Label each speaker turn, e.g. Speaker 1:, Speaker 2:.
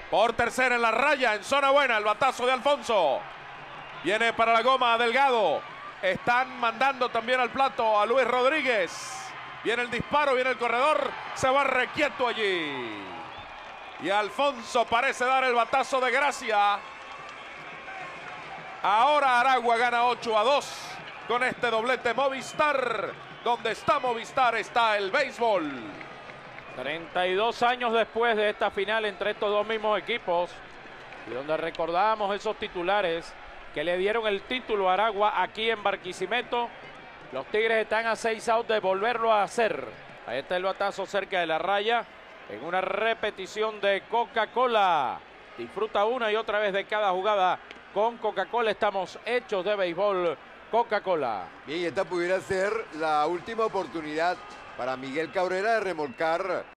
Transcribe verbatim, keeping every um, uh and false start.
Speaker 1: Por tercera en la raya, en zona buena, el batazo de Alfonso. Viene para la goma Delgado. Están mandando también al plato a Luis Rodríguez. Viene el disparo, viene el corredor. Se va requieto allí. Y Alfonso parece dar el batazo de gracia. Ahora Aragua gana ocho a dos con este doblete Movistar. Donde está Movistar está el béisbol.
Speaker 2: treinta y dos años después de esta final entre estos dos mismos equipos, y donde recordamos esos titulares que le dieron el título a Aragua aquí en Barquisimeto, los Tigres están a seis outs de volverlo a hacer. Ahí está el batazo cerca de la raya, en una repetición de Coca-Cola. Disfruta una y otra vez de cada jugada con Coca-Cola. Estamos hechos de béisbol Coca-Cola.
Speaker 3: Bien, y esta pudiera ser la última oportunidad para Miguel Cabrera de remolcar